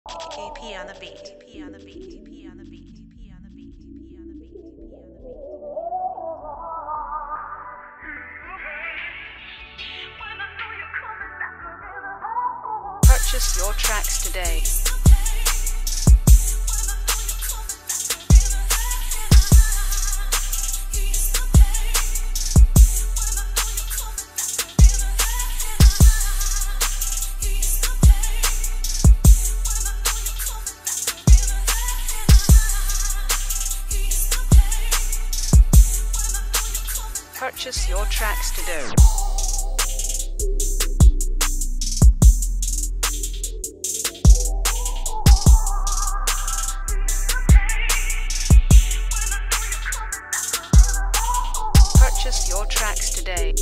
KP on the beat. KP on the beat. KP on the beat. KP on the beat. KP on the beat. KP on the beat. Purchase your tracks today. Purchase your tracks today. Purchase your tracks today.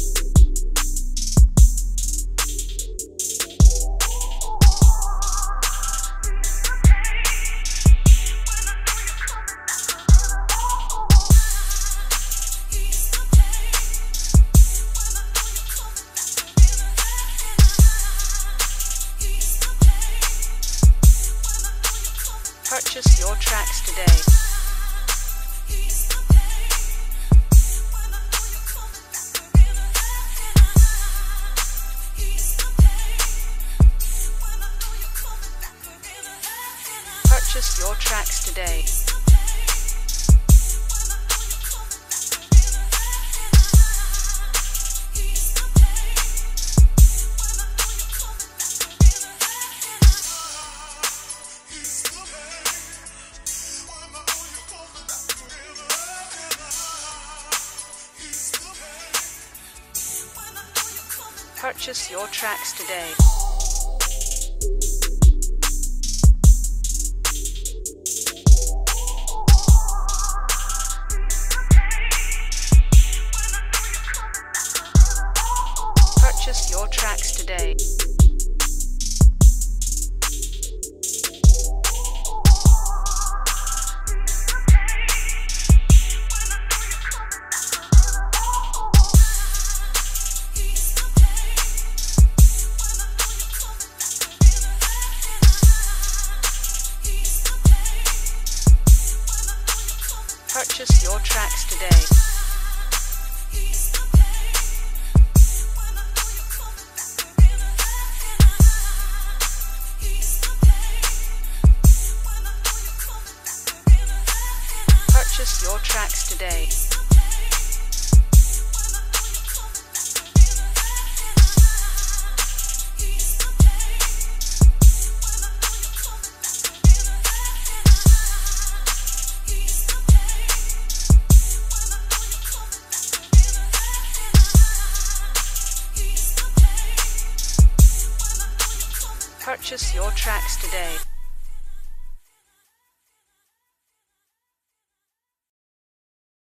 Purchase your tracks today. Purchase your tracks today. Purchase your tracks today. Purchase your tracks today. Purchase your tracks today. Purchase your tracks today. Purchase your tracks today.